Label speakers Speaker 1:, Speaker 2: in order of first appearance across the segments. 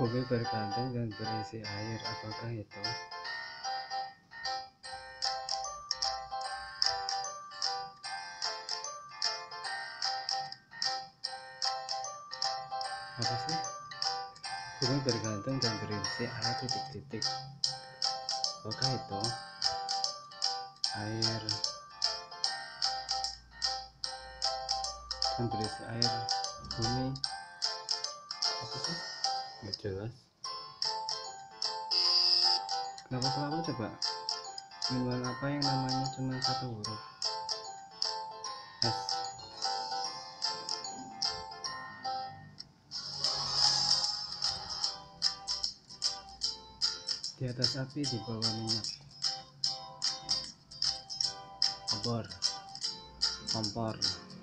Speaker 1: Bumi bergantung dan berisi air. Apakah itu? Apa sih? Bumi bergantung dan berisi air titik-titik. Apakah itu? Air dan berisi air bumi. Apa sih? Nggak jelas. Kenapa coba? Minuman apa yang namanya cuma satu huruf? S. Di atas api, di bawah minyak. Obor, kompor.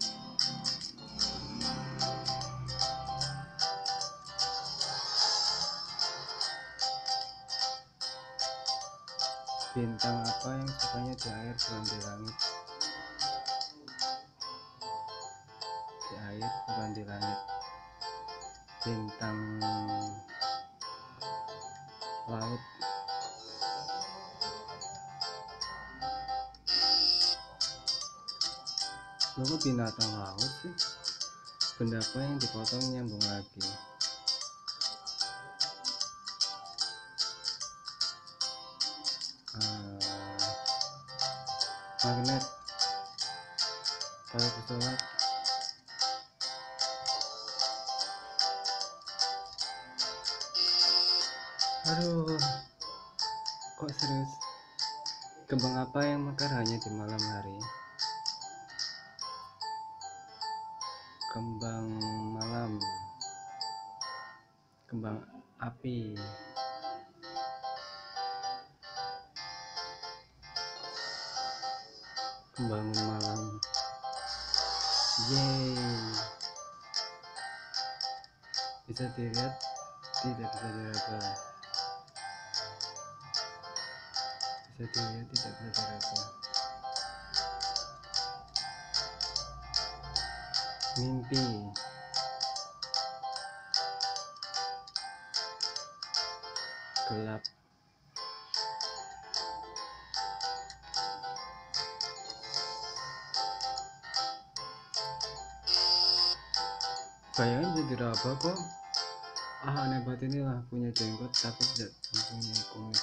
Speaker 1: Bintang apa yang sukanya di air bukan di langit? Di air bukan di langit. Bintang laut. Loh, kok binatang laut sih? Benda apa yang dipotong nyambung lagi? Magnet, tali pesawat. Aduh, kok serius? Kembang apa yang mekar hanya di malam hari? Kembang malam. Kembang api. Kembang malam. Yeay. Bisa dilihat, tidak bisa diraba. Bisa dilihat, tidak bisa diraba. Mimpi. Gelap. Bayangin bisa diraba kok. Aneh banget, inilah punya jenggot tapi tidak mempunyai kumis.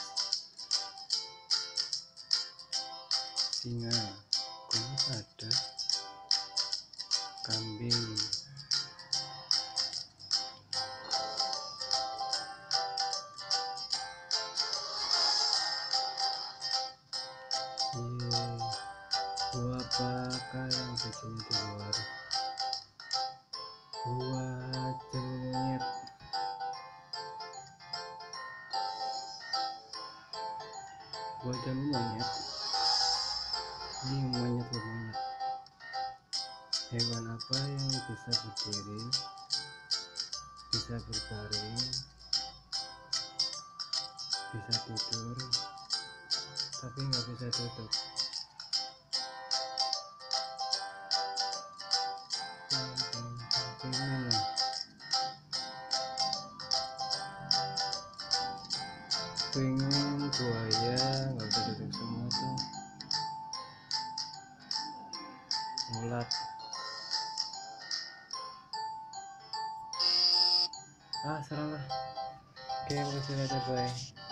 Speaker 1: Singa, kumis ada. Kambing. Buah apakah yang bijinya di luar? Buah monyet. Buah jamu monyet. Ini monyet loh, monyet. Hewan apa yang bisa berdiri, bisa berbaring, bisa tidur, tapi nggak bisa duduk? Penguin, buaya, nggak bisa duduk semua tuh. Ulat. Serah lah. Oke, makasih, bye.